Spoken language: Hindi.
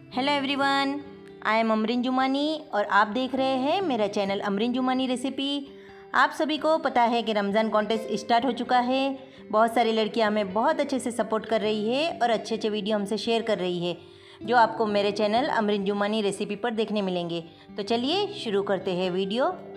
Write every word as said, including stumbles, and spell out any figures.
Hello everyone, I am Amreen Jumani और आप देख रहे हैं मेरा चैनल अमरीन जुमानी रेसिपी। आप सभी को पता है कि रमज़ान कॉन्टेस्ट स्टार्ट हो चुका है। बहुत सारी लड़कियां हमें बहुत अच्छे से सपोर्ट कर रही है और अच्छे अच्छे वीडियो हमसे शेयर कर रही है, जो आपको मेरे चैनल अमरीन जुमानी रेसिपी पर देखने मिलेंगे। तो चलिए शुरू करते हैं वीडियो।